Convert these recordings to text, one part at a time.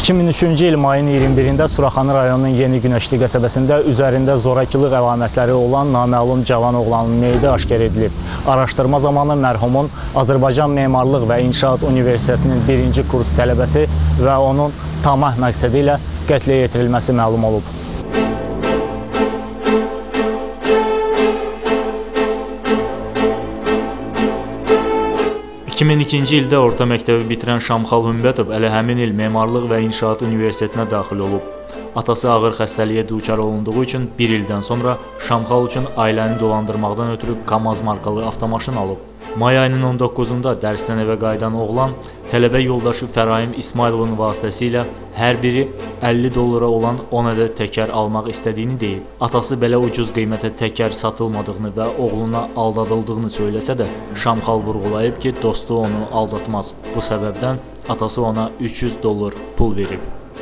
2003-cü il mayın 21-də Suraxanı rayonunun Yeni Günəşli qəsəbəsində üzərində zorakılıq əlamətləri olan naməlum cavan oğlanın meyidi aşkar edilib. Araşdırma zamanı mərhumun Azərbaycan Memarlıq və İnşaat Universitetinin 1-ci kurs tələbəsi və onun tamah məqsədi ilə qətlə yetirilməsi məlum olub. – 2002-ci ildə orta məktəbi bitirən Şamxal Hümbətov elə həmin il Memarlıq və İnşaat Universitetinə daxil olub. Atası ağır xəstəliyə duçar olunduğu üçün bir ildən sonra Şamxal üçün ailəni dolandırmaqdan ötürü KAMAZ markalı avtomaşın alıb. May ayının 19-da dərsdən evə qayıdan oğlan tələbə yoldaşı Fərayim İsmayılovun vasitəsilə hər biri $50 olan 10 ədəd təkər almaq istədiyini deyib. Atası belə ucuz qiymətə təkər satılmadığını və oğluna aldadıldığını söyləsə də, Şamxal vurğulayıb ki, dostu onu aldatmaz. Bu səbəbdən atası ona $300 pul verib.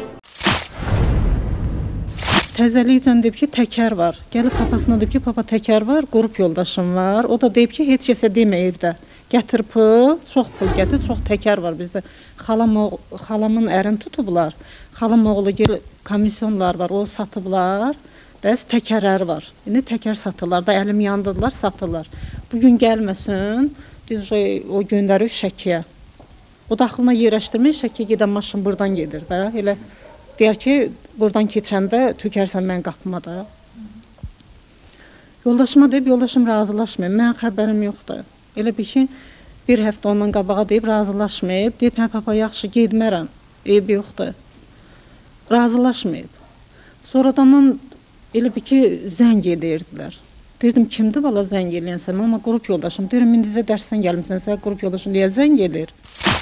Təzəlikcən deyib ki, təkər var. Gəlib papasına deyib ki, papa təkər var, qrup yoldaşım var. O da deyib ki, heç kəsə demə evdə. Gətir pul, çox pul gətir, çox təkər var bizdə. Xalamın ərin tutublar. Xalam oğlu gel komisyonlar var, o satıblar. Dəs təkərləri var. İndi təkər satırlar da, əlim yandırdılar, satırlar. Bugün gəlməsin, biz o göndərik Şəkiyə. O daxılına yerləşdirmək, Şəkiyə gedən maşın buradan gedir də. Elə deyər ki, buradan keçəndə tökərsən mən qapıma da. Yoldaşıma deyib, yoldaşım razılaşmayıb, mən xəbərim yoxdur. Elə bir ki, bir həftə ondan qabağa deyib, razılaşmayıb. Deyib, hə, papa, yaxşı, gedmərəm, eyb yoxdur. Razılaşmayıb. Sonradan elə bir ki, zəng edirdilər. Deyirdim, kimdir valla zəng eləyən sən? Amma qrup yoldaşım. Deyirəm, indicə dərsdən gəlmişsən, sən qrup yoldaşım deyə zəng edir.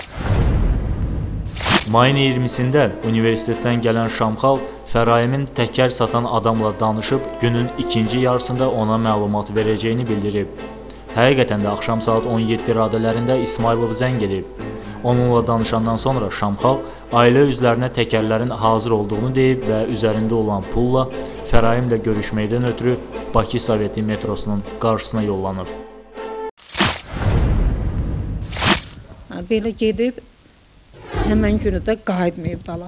Mayın 20-sində universitetdən gələn Şamxal Fərayimin təkər satan adamla danışıb günün ikinci yarısında ona məlumat verəcəyini bildirib. Həqiqətən də axşam saat 17 radələrində İsmayılov zəng edib. Onunla danışandan sonra Şamxal ailə üzvlərinə təkərlərin hazır olduğunu deyib və üzərində olan pulla Fərayimlə görüşməkdən ötürü Bakı Soveti metrosunun qarşısına yollanıb. Belə gedib, həmən günü də qayıtmayıb dala.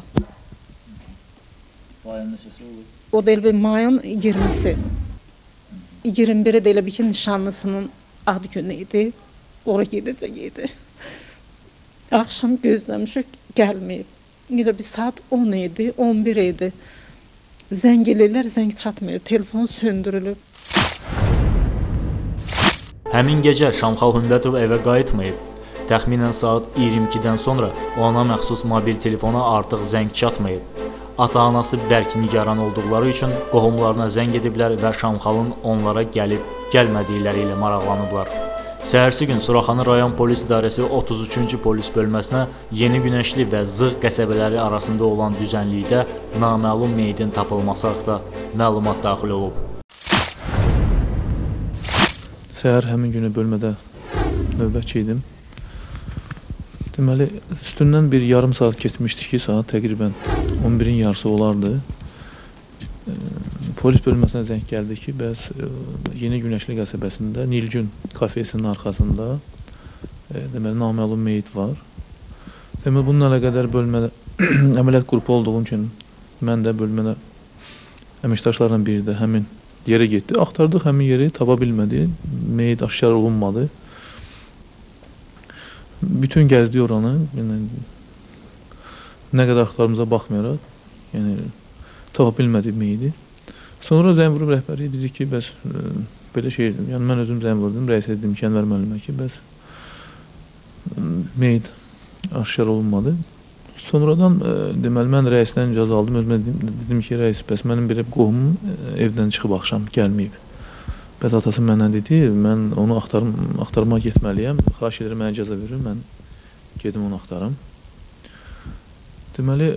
Mayın neçəsi olur? O da elə bir mayın 20-si. 21-i də elə bir ki, nişanlısının ad günü idi. Ora gedəcək idi. Axşam gözləmişik, gəlməyib. Elə bir saat 10 idi, 11 idi. Zəng eləyirlər, zəng çatmıyor. Telefon söndürülüb. Həmin gecə Şamxal Hümbətov evə qayıtmayıb. Təxminən saat 22-dən sonra ona məxsus mobil telefona artıq zəng çatmayıb. Ata-anası bərk nigaran olduqları üçün qohumlarına zəng ediblər və Şamxalın onlara gəlib-gəlmədikləri ilə maraqlanıblar. Səhərsi gün Suraxanı rayon polis idarəsi 33-cü polis bölməsinə Yeni Günəşli və Zığ qəsəbələri arasında olan düzənlikdə naməlum meyidin tapılması haqda məlumat daxil olub. Səhər həmin günü bölmədə növbətçi idim. Deməli, üstündən bir yarım saat keçmişdi ki, saat təqribən 11-in yarısı olardı. Polis bölməsinə zəng gəldi ki, bəs Yeni Günəşli qəsəbəsində Nilgün kafesinin arxasında deməli, naməlum meyit var. Deməli, bununla əlaqədar bölmədə əməliyyat qrupu olduğum üçün mən də bölmədə əməkdaşlarla biri də həmin yerə getdi. Axtardıq, həmin yeri tapa bilmədi, meyit aşkar olunmadı. Bütün gəzdi oranı, yəni, nə qədər axtarımıza baxmayaraq, yəni, tapa bilmədik meyidi. Sonra zəng vurub rəhbəri dedi ki, bəs belə şey, yəni mən özüm zəng vurdum, rəisə dedim ki, Ənvər müəllimə ki, bəs meyid aşkar olunmadı. Sonradan, deməli, mən rəisdən icazə aldım, özümə dedim ki, rəis, bəs mənim bir qohumum evdən çıxıb axşam gəlməyib. Bəs atası məndən dedi, mən onu axtarmağa getməliyəm, xahiş edirəm, mənə icazə verir, mən gedim onu axtarım. Deməli,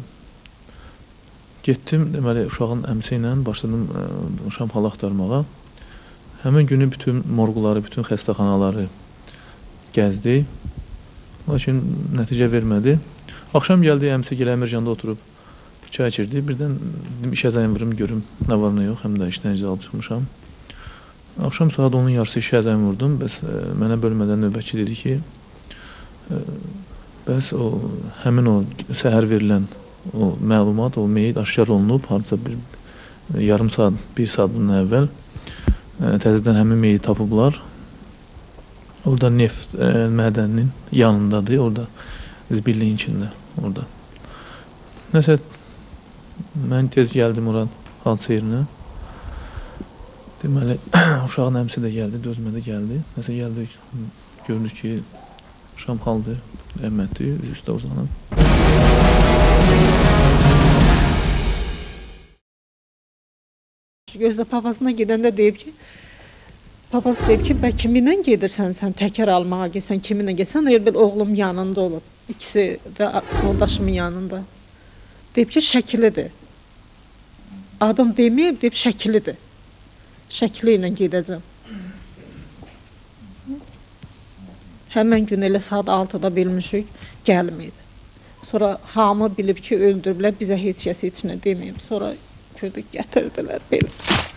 getdim, deməli, uşağın əmsi ilə başladım Şamxalı axtarmağa. Həmin günü bütün morqları, bütün xəstəxanaları gəzdi, lakin nəticə vermədi. Axşam gəldi, əmsi gələ Əmircanda oturub çay içirdi, birdən işə zəng vurum, görüm, nə var, nə yox, həm də işdən icazə alıb çıxmışam. Axşam saat 10-un yarısı işə zəng vurdum, bəs mənə bölmədən növbətçi dedi ki, bəs həmin o səhər verilən o məlumat, o meyit aşkar olunub, hardasa yarım saat, 1 saat bundan əvvəl təzədən həmin meyit tapıblar. Orada neft mədəninin yanındadır, orada zibilliyin içində, orada. Nəsə, mən tez gəldim ora hadisə yerinə. Deməli, uşağın əmsi də gəldi, dözmədə gəldi. Nəsə gəldi, gördük ki, Şamxaldır, rəhmətli, üstə uzanıb. Gözdə papasına gedəndə deyib ki, papası deyib ki, bə kiminlə gedirsən sən, təkər almağa getsən, kiminlə getsən, elə oğlum yanında olub. İkisi də yoldaşımın yanında. Deyib ki, şəkilidir. Adım deməyib, deyib şəkilidir. Şəkili ilə gedəcəm. Həmən gün elə saat 6-da bilmişik, gəlməydi. Sonra hamı bilib ki, öldürüblər, bizə heç kəs heç nə deməyib. Sonra gördük, gətirdilər belə.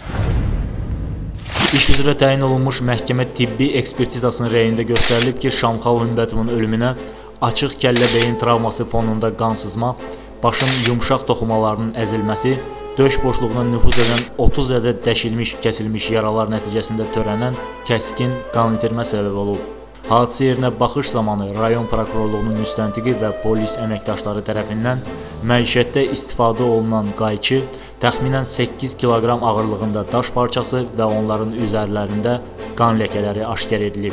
İş üzrə təyin olunmuş məhkəmə tibbi ekspertizasının rəyində göstərilib ki, Şamxal Hümbətovun ölümünə açıq kəllə beyin travması fonunda qan sızma, başın yumşaq toxumalarının əzilməsi, döş boşluğuna nüfuz edən 30 ədəd dəşilmiş, kəsilmiş yaralar nəticəsində törənən kəskin qan itirmə səbəb olub. Hadisə yerinə baxış zamanı rayon prokurorluğunun müstəntiqi və polis əməkdaşları tərəfindən məişətdə istifadə olunan qayçı, təxminən 8 kiloqram ağırlığında daş parçası və onların üzərlərində qan ləkələri aşkar edilib.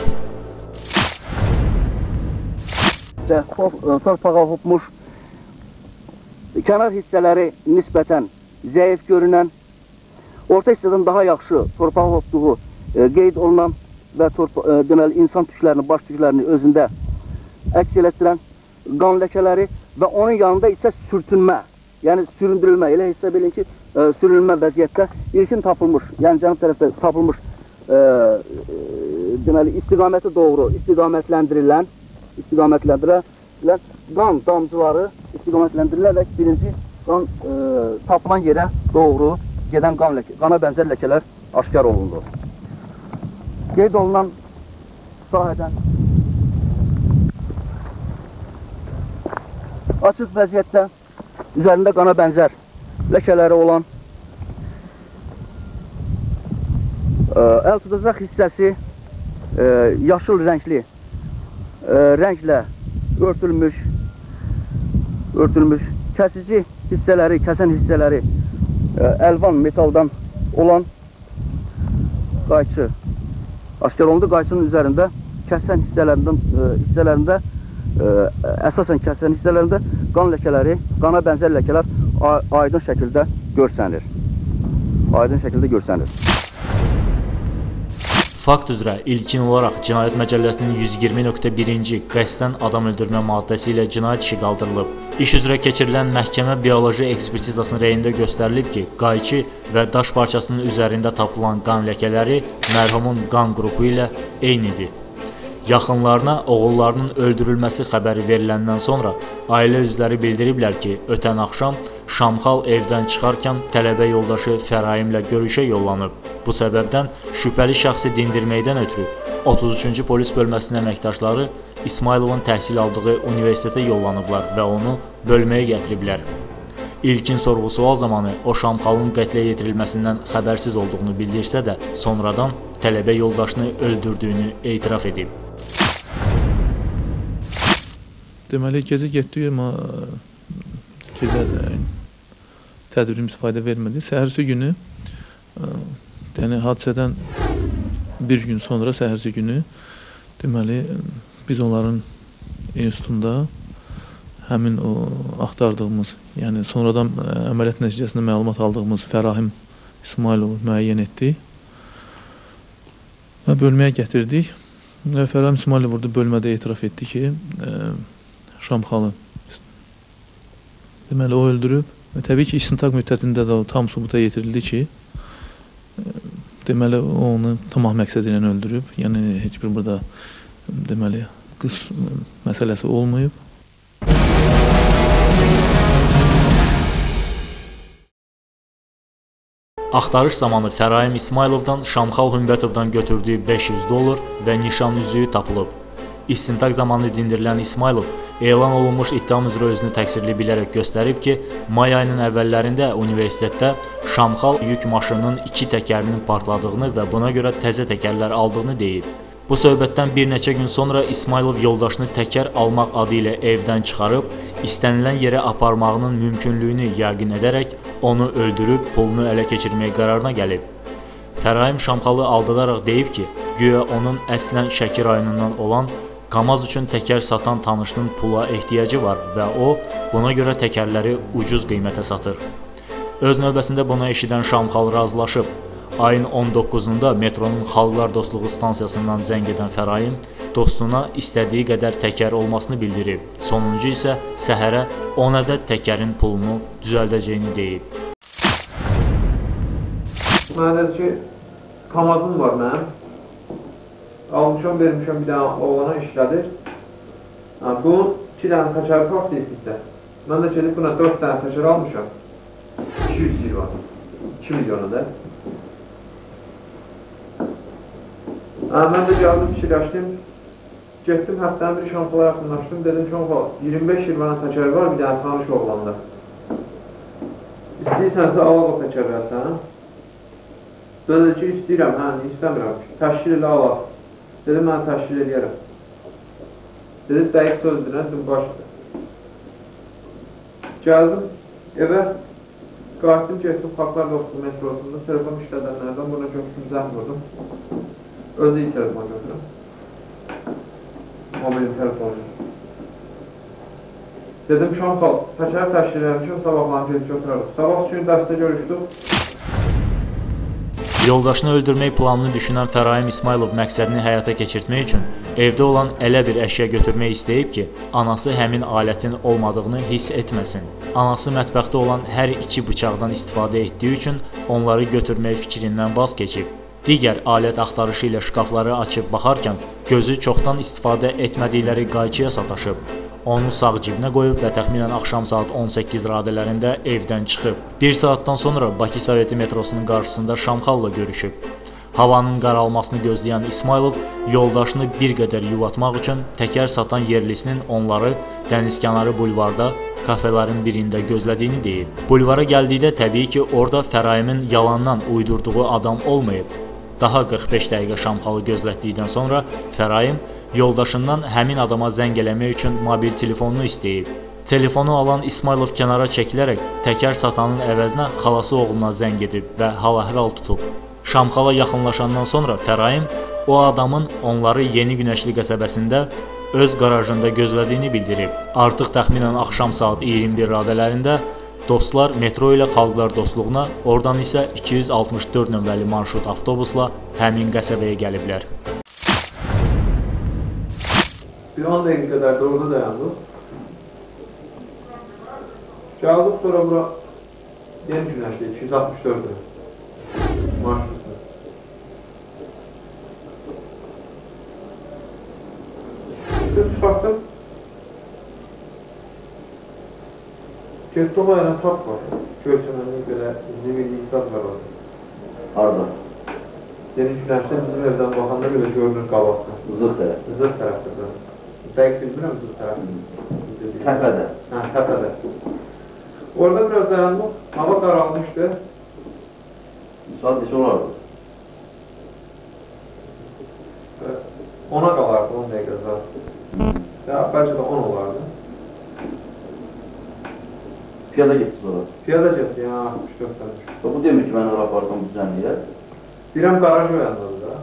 Torpağa hopmuş, kənar hissələri nisbətən zəif görünən, orta hissədən daha yaxşı torpağa hopduğu qeyd olunan və deməli, insan tüklərini, baş tüklərini özündə əks elətdirən qan ləkələri və onun yanında isə sürtünmə, yəni süründürülmə, elə hesab edin ki, sürünmə vəziyyətdə ilkin tapılmış, yəni cənub tərəfdə tapılmış deməli, istiqaməti doğru istiqamətləndirilən qan damcıları istiqamətlendirilərək birinci qan tapılan yerə doğru gedən qana bənzər ləkələr aşkar olundu. Qeyd olunan sahədən açıq vəziyyətdə üzərində qana bənzər ləkələri olan əl tutacaq hissəsi yaşıl rəngli rənglə örtülmüş kəsici hissələri, kəsən hissələri əlvan metaldan olan qayçı aşkar olundu. Qayçının üzərində kəsən hissələrində əsasən kəsən hissələrində qan ləkələri, qana bənzər ləkələr aydın şəkildə görsənir. Fakt üzrə ilkin olaraq Cinayət Məcəlləsinin 120.1-ci qəsdən adam öldürmə maddəsi ilə cinayət işi qaldırılıb. İş üzrə keçirilən məhkəmə bioloji ekspertizasının rəyində göstərilib ki, qayçı və daş parçasının üzərində tapılan qan ləkələri mərhumun qan qrupu ilə eynidir. Yaxınlarına oğullarının öldürülməsi xəbəri veriləndən sonra ailə üzvləri bildiriblər ki, ötən axşam Şamxal evdən çıxarkən tələbə yoldaşı Fərayimlə görüşə yollanıb. Bu səbəbdən şübhəli şəxsi dindirməkdən ötürü 33-cü polis bölməsinin əməkdaşları İsmayılovun təhsil aldığı universitetə yollanıblar və onu bölməyə gətiriblər. İlkin sorğu-sual zamanı o Şamxalın qətlə yetirilməsindən xəbərsiz olduğunu bildirsə də, sonradan tələbə yoldaşını öldürdüyünü etiraf edib. Deməli, gecə getdik, amma gecə tədbirimiz fayda vermədi. Səhərsi günü, yəni hadisədən bir gün sonra səhərsi günü, deməli, biz onların institutunda həmin o axtardığımız, yəni sonradan əməliyyat nəticəsində məlumat aldığımız Fərahim İsmayılovu müəyyən etdik və bölməyə gətirdik. Və Fərahim İsmayılov burada bölmədə etiraf etdi ki, Şamxalı deməli, o öldürüb və təbii ki, istintaq müddətində də o tam sübuta yetirildi ki, deməli, o onu tamah məqsəd ilə öldürüb. Yəni, heç bir burada deməli, qız məsələsi olmayıb. Axtarış zamanı Fərayim İsmayılovdan Şamxal Hümbətovdan götürdüyü $500 və nişan üzüyü tapılıb. İstintaq zamanı dindirilən İsmailov elan olunmuş ittiham üzrə özünü təqsirli bilərək göstərib ki, may ayının əvvəllərində universitetdə Şamxal yük maşınının 2 təkərinin partladığını və buna görə təzə təkərlər aldığını deyib. Bu söhbətdən bir neçə gün sonra İsmailov yoldaşını təkər almaq adı ilə evdən çıxarıb, istənilən yerə aparmağının mümkünlüyünü yəqin edərək onu öldürüb pulunu ələ keçirməyə qərarına gəlib. Fərahim Şamxalı aldadaraq deyib ki, güya onun əslən Şəki rayonundan olan Kamaz üçün təkər satan tanışının pula ehtiyacı var və o, buna görə təkərləri ucuz qiymətə satır. Öz növbəsində buna eşidən Şamxal razılaşıb. Ayın 19-unda metronun Xalqlar Dostluğu stansiyasından zəng edən Fərahim dostuna istədiyi qədər təkər olmasını bildirib. Sonuncu isə səhərə 10 ədəd təkərin pulunu düzəldəcəyini deyib. Mənə ki, Kamazım var mənim. Almışam, vermişəm bir dənə oğlana işlədir. Bunun 2 dənə təkəri partlayıb bizdə. Mən də gedib buna 4 dənə təkər almışam. 200 lira var. 2 milyona da. Mən də gəldim, fikirləşdim. Getdim, həftənin bir Şamxala yaxınlaşdım. Dedim, Şamxala, 25 ilvana təkər var bir dənə tanış oğlanda. İstəyirsənsə, alaq o təkərlərsən. Dedi ki, istəyirəm, istəmirəm. Təşkil elə alaq. Dedim, mən təşkil edərəm. Dedi, dəqiq sözdür, dedim, başdır. Gəldim evə, qayıtdım, getdim Xalqlar Dostluğu metrosunda, telefon işlədənlərdən buna götürdüm, zəng vurdum. Özü iyi telefon götürüm. Mobilin telefonu. Dedim, Şamxal, təkər təşkil edəmişim, sabahlarını gedib götürərəm. Sabah üçün dəstə görüşdük. Yoldaşını öldürmək planını düşünən Fərahim İsmailov məqsədini həyata keçirtmək üçün evdə olan elə bir əşya götürmək istəyib ki, anası həmin alətin olmadığını hiss etməsin. Anası mətbəxdə olan hər 2 bıçaqdan istifadə etdiyi üçün onları götürmək fikrindən vaz keçib. Digər alət axtarışı ilə şkafları açıb baxarkən gözü çoxdan istifadə etmədikləri qayçıya sataşıb. Onu sağ cibinə qoyub və təxminən axşam saat 18 radələrində evdən çıxıb. 1 saatdan sonra Bakı Soveti metrosunun qarşısında Şamxalla görüşüb. Havanın qaralmasını gözləyən İsmailov yoldaşını bir qədər yuvatmaq üçün təkər satan yerlisinin onları dənizkənarı bulvarda kafelerin birində gözlədiyini deyib. Bulvara gəldikdə təbii ki, orada Fərahimin yalandan uydurduğu adam olmayıb. Daha 45 dəqiqə Şamxalı gözlətdikdən sonra Fərahim yoldaşından həmin adama zəng eləmək üçün mobil telefonunu istəyib. Telefonu alan İsmailov kənara çəkilərək təkər satanın əvəzinə xalası oğluna zəng edib və hal-əhval tutub. Şamxala yaxınlaşandan sonra Fərahim o adamın onları Yeni Günəşli qəsəbəsində öz qarajında gözlədiyini bildirib. Artıq təxminən axşam saat 21 radələrində dostlar metro ilə Xalqlar Dostluğuna, oradan isə 264 nömrəli marşrut avtobusla həmin qəsəbəyə gəliblər. Bir 10 dəqiqə qədər də orada dayandıq. Gəldik sonra bura Yeni Günəşli 264 marşrutda. Çıxartdım. Getdim ayağına tak var. Görsəmənlik belə zibillik tak var orada. Harada? Yeni Günəşli bizim evdən baxanda belə görünür qabaqda. Zıq tərəf. Zıq tərəfdə. Dəqiq bilmirəm zıq tərəfdə. Təpədə. Təpədə. Orada biraz dayandıq. Hava qaralmışdı. Saat neçə olardı? Ona qalardı 10 dəqiqə zaten. Ya bəlkə də 10 olardı. Piyada getdi sonra. Piyada getdi, ya 64 tane. Bu demir ki, mən oraya apardım bu düzənliyə. Deyirəm qaraj oyandadır da.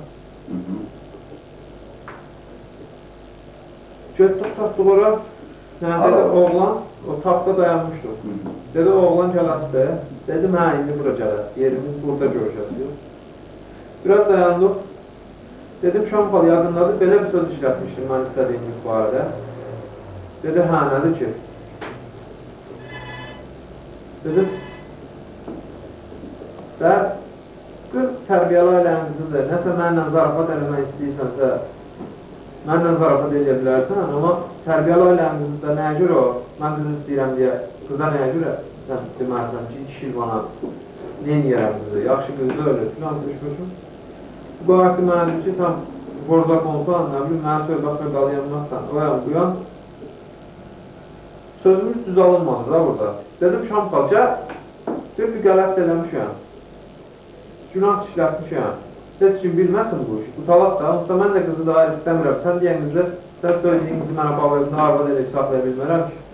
Getdik taxtıq ora. Dedi oğlan, o taxta dayanmışdı. Dedi oğlan gələsdə. Dedim hə, indi bura gələr. Yerimiz burada görüşəsiz. Biraz dayandıq. Dedim Şamxal yadındadır, belə bir söz işlətmişdim mən istədiyim bir barədə. Dedi hə, nədir ki? Dedim, və qız tərbiyəli ailənizdir, nəsə mənlə zarafat eləmək istəyirsənsə, mənlə zarafat edə bilərsən, amma tərbiyəli ailənizdə nəyə görə o, mən qızı istəyirəm deyə, qıza nəyə görə sən deməlisən ki, 2 il bana neyin yerəm qızı, yaxşı qızı ölür, filan düşmüşüm. Bu qarşı mənədir ki, tam Qorzaq olsan, nə bilim, mənə söhbət dayanmazsan, o yan, bu yan. Sözümüz düz alınmadı da burada. Dedim, Şamxal, bir qələt eləmişəm. Günah işlətmişəm. Heç kim bilməsin bu işi. Utalaq da, yoxsa mən də qızı daha istəmirəm. Sən deyənizdə, sən söylediyin qızı mənə bağlayıb, arvad edək, saxlaya bilmərəm ki.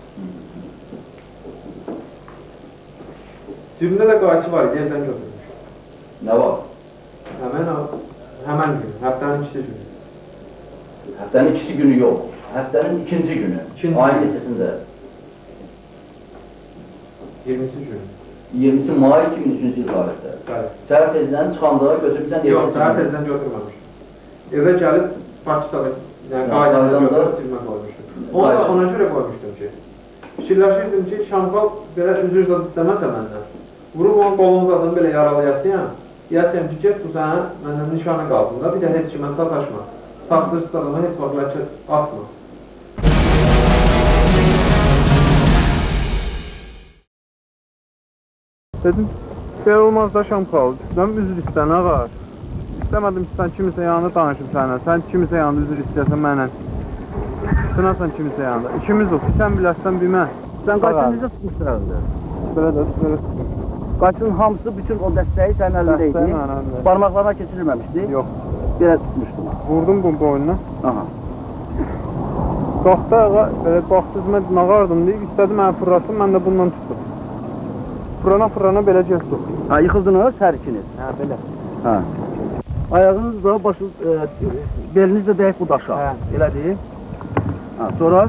Cibimdə də qayçı var, yerdən götürmüş. Nə var? Həmən gün, həftənin 2-ci günü. Həftənin 2-ci günü yox. Həftənin 2-ci günü. Ayın neçəsində? 20-ci günü. 20 may 2003-cü il tarixdə. Səhər tezdən çıxanda götürmüsən? Yox, səhər tezdən götürməmişdim. Evə gəlib, Pakistada, yəni qaydanda götürüb cibimə qoymuşdum. Onu da ona görə qoymuşdum ki, fikirləşirdim ki, Şamxal belə üzr zad istəməsə məndən. Vurub onun qolumuzdan belə yaralayasıyam. Deyəsiyəm ki, get bu sənə məndən nişanı qaldığında, bir də heç kimə sataşma. Saxsız adama heç vaxt atma. Dedim, belə olmaz da Şamxal, mən üzr istən ağar. İstəmədim ki, sən kimisə yanında danışım sənə, sən kimisə yanında üzr istəyəsən mənə. Sınasan kimisə yanında. İkimiz olsun, sən bilərsən bilmə. Sən qaçın necə tutmuşdur? Belə də, belə tutmuşdur. Qaçın hamısı, bütün o dəstəyi sənin əlində idi. Parmaqlarına keçirilməmişdi? Yox. Belə tutmuşdum. Vurdum bu boynuna. Aha. Qalxdı ağa, belə baxdı, mən nağardım deyib, istədi mənə fırlasın, mən də bundan tutdum. Fırlana belə gəlsin. Ha, yıxıldınız hər ikiniz? Hə, belə. Hə. Ayağınız da, beliniz də dəyib bu daşa. Hə. Elədir? Ha, sonra?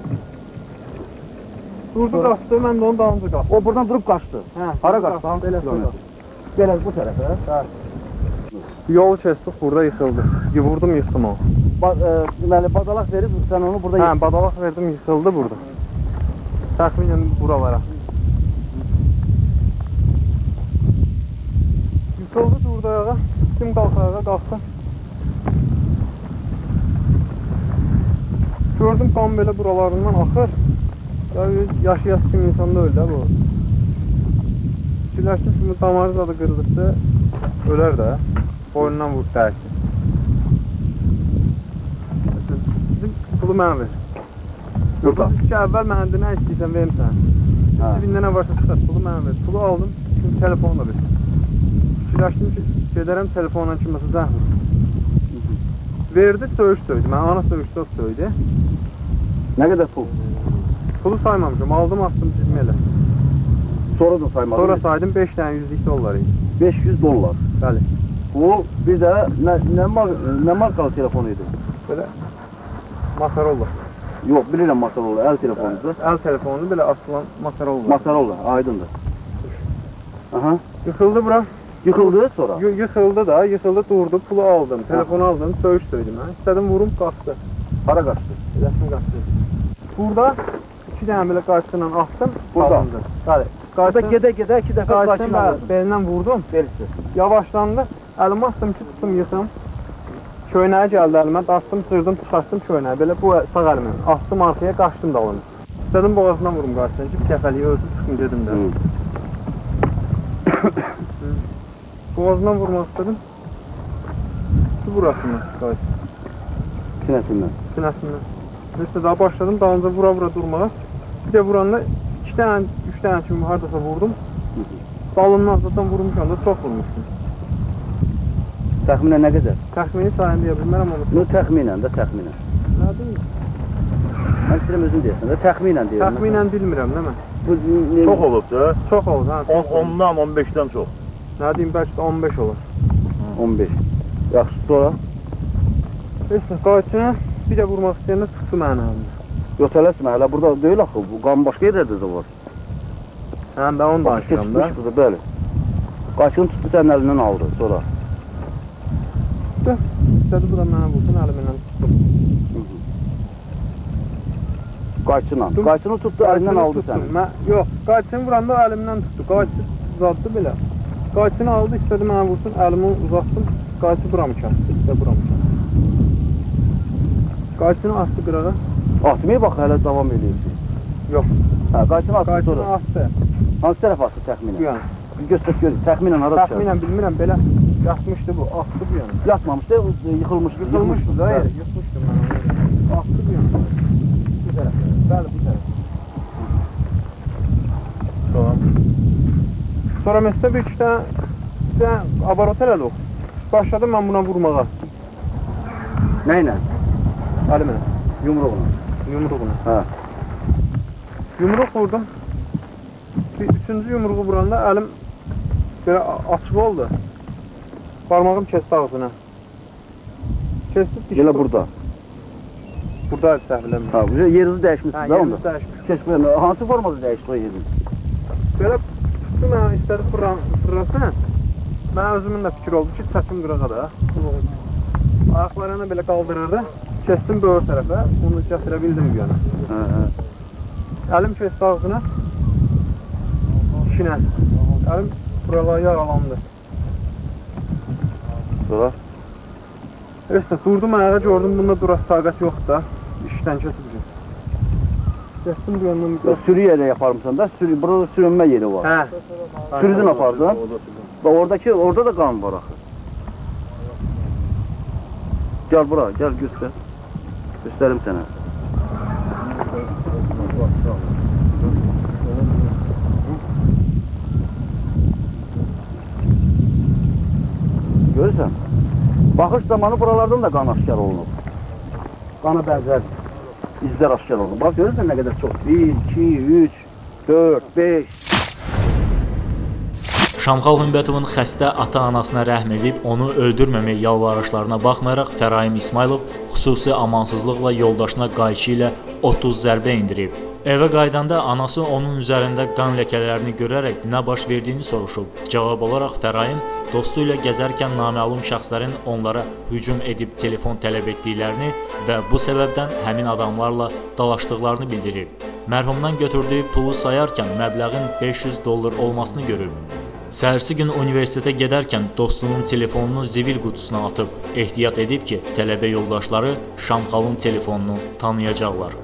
Durdu, qaçdı, mən də onun dalınca qaçdım. O buradan durub qaçdı. Hə. Hara qaçdı? Hansı kilometr? Belə bu tərəfə? Hə. Yolu kəsdik, burada yıxıldı. Vurdum, yıxdım o. Deməli, badalaq verib, sən onu burada yıxdın. Hə, badalaq verdim, yıxıldı burada. Təxminən buralara. Yıxıldı, durdu ayağa. Kim qalx ayağa, qalxdı. Gördüm, qan belə buralarından axır. Yaşayası kimi insanda öldü bu. Fikirləşdim ki, damarı zadı qırılıbdı, ölər də. Boynundan vurdu dərsi. Pulu mənə ver. Yoxsa ki, əvvəl mənə nə istəyirsən, verim sənə. Cibində nə varsa çıxar, pulu mənə ver. Pulu aldım, şimdi telefonu da ver. Fikirləşdim ki, gedərəm telefonla kiməsə zəhmət. Verdi, söyüş söydü. Mən ana söyüşdə o söydü. Nə qədər pul? Pulu saymamışım, aldım, astım cibimə elə. Sonra da saymadın? Sonra saydım, 5 dənə 100'lik dollar idi. 500 dollar? Bəli. Bu, bir də nə markalı telefon idi? Belə Motorola. Yox, bilirəm Motorola, əl telefonudur. Əl telefonu belə asılan Motorola. Motorola, aydındır. Aha. Yıxıldı bura. Yıxıldı sonra? Yıxıldı da, yıxıldı, durdu, pulu aldım, telefonu aldım, söyüş söydüm mən. İstədim vurum, qaçdı. Hara qaçdı? Rəsmi qaçdı. Burada 2 dənə belə qaçdıyla atdım, burada. Bəli. Burada gedə-gedə 2 dəfə qaçdım, belindən vurdum. Belisi. Yavaşlandı, əlimi astım ki, tuttum, yıxım. Köynəyə gəldi əlimə, dartdım, sırdım, çıxartdım köynəyə. Belə bu sağ əlimə, astım arxaya, qaçdım da onu. İstədim boğazından vurum qaçdım ki, bir kəfəliyi ölsün, çıxım dedim də. Boğazından vurmaq istedim. Şu burasından qaçdım. Sinəsindən? Sinəsindən. Neyse daha başladım, dalınca vura-vura durmağa. Bir de vuranda 2 dənə, 3 dənə kimi haradasa vurdum. Dalından zaten vurmuşam da, çox vurmuşdum. Təxminən nə qədər? Təxmini sayını deyə bilmərəm onu. No, təxminən də, təxminən. Nə deyim? Mən istəyirəm özün deyəsən də, təxminən deyirəm. Təxminən bilmirəm, nə mən? Çox olub da. Çox olub, hə. 10'dan 15'den çox. Nə deyim, bəlkə də 15 olur. 15. Yaxşı, sonra? Neyse, qayçına bir də vurmaq istəyəndə tutdu mənə əlimdə. Yox, tələsmə, hələ burada deyil axı, bu qan başqa yerlərdə də var. Həm də onu danışıram da. Keçmiş bəli. Qaçını tutdu, sənin əlindən aldı, sonra? Tutdu, istədi bu da mənə vursun, əlimdən tutdum. Qaçını tutdu, əlindən aldı səni. Yox, qaçını vuranda əlimdən tutdu, qaçı uzatdı belə. Qaçını aldı, istədi mənə vursun, əlimi uzatdım, qaçı buramı kəsdi, istə buramı kəsdi. Qaçını atdı qırağa. Atmaya bax, hələ davam edir. Yox. Hə, qaçını atdı sonra. Qaçını atdı. Hansı tərəf atdı təxminən? Bu yana. göstər gör, təxminən hara düşər? Təxminən bilmirəm, belə yatmışdı bu, atdı bu yana. Yatmamışdı, yıxılmışdı. Yıxılmışdı da, yıxmışdım mən onu. Atdı bu yana. Bu tərəf, bəli bu tərəf. Tamam. Sonra məsələ bir iki dənə abarot elədi o. Başladım mən buna vurmağa. Nə ilə? Əlimlə. Yumruğuna. Yumruğuna. Hə. Yumruq vurdum. Üçüncü yumruğu vuranda əlim belə açıq oldu. Parmağım kesti ağzına. Kesti dişi. Elə burada. Buradaydı səhvləmə. Ha, yerinizi dəyişmişsiniz da onda? Yerimiz dəyişmiş. Keşke hansı formada dəyişdi o yerin? Belə tutdu mən istədi fırlasın. Mən özümün də fikir oldu ki, çəkim qırağa da. Ayaqlarını belə qaldırırdı. Kestim böyür tərəfə, bunu gətirə bildim bir yana. Əlim kesti ağzına. İşinə. Əlim buralar yaralandı. Sonra? İşte durdum ayağa, gördüm bunda durası taqət yoxdur da. İşdən kesibcim. Kestim bu yandan bir Sürü yerə yaparmışsan da, burada sürünmə yeri var. Hə. Sürüdün apardın. Orada da qan var axı. Gel bura, gel göster. Gösterim sənə. Görürsən? Baxış zamanı buralardan da qan aşkar olunur. Qana bənzər izlər aşkar olunur. Bax görürsən nə qədər çox? 1, 2, 3, 4, 5. Şamxal Hümbətovun xəstə ata-anasına rəhm edib onu öldürməmək yalvarışlarına baxmayaraq Fəraim İsmailov xüsusi amansızlıqla yoldaşına qayçı ilə 30 zərbə indirib. Evə qaydanda anası onun üzərində qan ləkələrini görərək nə baş verdiyini soruşub. Cavab olaraq Fəraim dostu ilə gəzərkən naməlum şəxslərin onlara hücum edib telefon tələb etdiklərini və bu səbəbdən həmin adamlarla dalaşdıqlarını bildirib. Mərhumdan götürdüyü pulu sayarkən məbləğin $500 olmasını görüb. Səhərsi gün universitetə gedərkən dostunun telefonunu zibil qutusuna atıb, ehtiyat edib ki, tələbə yoldaşları Şamxalın telefonunu tanıyacaqlar.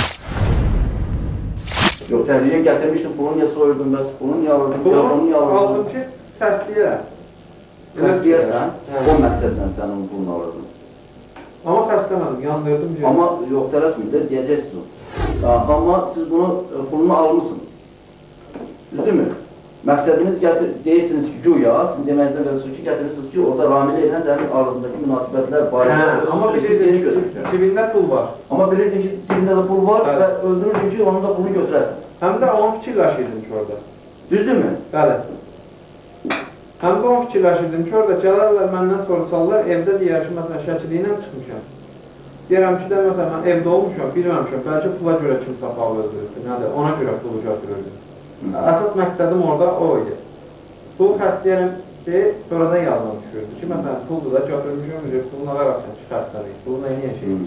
Yox, təhliyyə gətirmişdim, bunu niyə soyurdum bəs, bunu niyə alırdım, bunu niyə alırdım? Aldım ki, təsliyərəm. Təsliyərsən, o məqsədlə sən onu bunu alırdın. Amma xəstələdim, yandırdım. Amma yox, tələsməyir də, deyəcəksiniz. Amma siz bunu almışsınız. Düzdürmü? Məqsədiniz deyirsiniz ki, güya, sizin deməyinizdən verirsiniz ki, gətirirsiniz ki, orada Ramilə ilə sənin arasındakı münasibətlər barədə. Amma bilirdin ki, cibində pul var. Amma bilirdin ki, cibində də pul var və öldürürsün ki, onun da pulunu götürərsin. Həm də onu fikirləşirdim ki, orada. Düzdürmü? Bəli. Həm də onu fikirləşirdim ki, orada gələrlər, məndən soruşarlar, evdə deyər ki, məsələn, şəkiliylə çıxmışam. Deyərəm ki, də məsələn, mən evdə olmuşam, bilməmişəm, bəlkə pula görə kim sapağı öldürürdü, nədir, ona görə pulu götürürdü. Əsas məqsədim orada o idi. Pul xərcləyərəm ki, sonradan yazdan düşürdü ki, məsələn, puldu da götürmüşəm, puluna qaraqsan çıxartlarıyıq, puluna yeniyə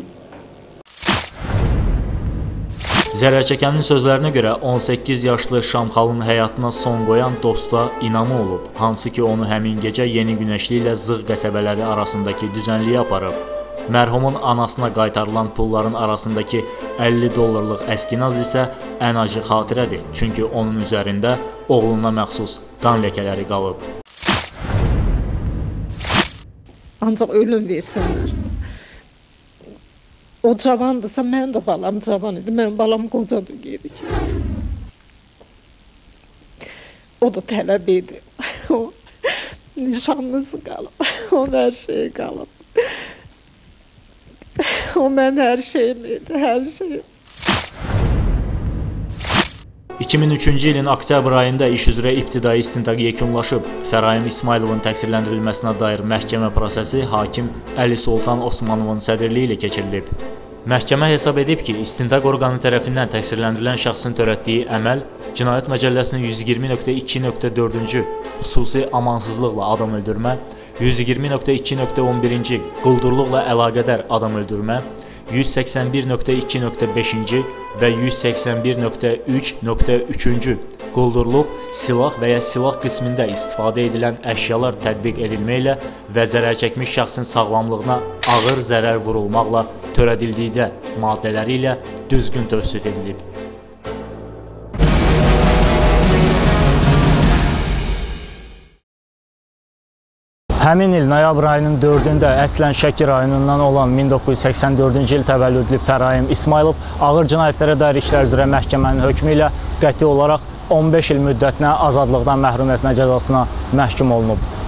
Zərərçəkənin sözlərinə görə 18 yaşlı Şamxalın həyatına son qoyan dosta inamı olub, hansı ki onu həmin gecə Yeni Günəşli ilə Zığ qəsəbələri arasındakı düzənliyə aparıb. Mərhumun anasına qaytarılan pulların arasındakı $50 əskinaz isə ən acı xatirədir, çünki onun üzərində oğluna məxsus qan ləkələri qalıb. Ancaq ölüm versinlər. O cavandırsa, mən də balam cavan idi. Mənim balam qoca qeydi ki. O da tələb idi. O nişanlısı qalıb. Onun hər şeyi qalıb. O mən hər şeyim idi, hər şeyim. 2003-cü ilin oktyabr ayında iş üzrə ibtidai istintaq yekunlaşıb. Fəraim İsmailovun təqsirləndirilməsinə dair məhkəmə prosesi hakim Əli Soltan Osmanovun sədrliyi ilə keçirilib. Məhkəmə hesab edib ki, istintaq orqanı tərəfindən təqsirləndirilən şəxsin törətdiyi əməl Cinayət Məcəlləsinin 120.2.4-cü xüsusi amansızlıqla adam öldürmə, 120.2.11-ci quldurluqla əlaqədar adam öldürmə, 181.2.5-ci və 181.3.3-cü quldurluq, silah və ya silah qismində istifadə edilən əşyalar tətbiq edilməklə və zərərçəkmiş şəxsin sağlamlığına ağır zərər vurulmaqla törədildikdə maddələri ilə düzgün tövsif edilib. Həmin il noyabr ayının 4-də əslən Şəki rayonundan olan 1984-cü il təvəllüdlü Fərayim İsmailov ağır cinayətlərə dair işlər üzrə məhkəmənin hökmü ilə qəti olaraq 15 il müddətinə azadlıqdan məhrum etmə cəzasına məhkum olunub.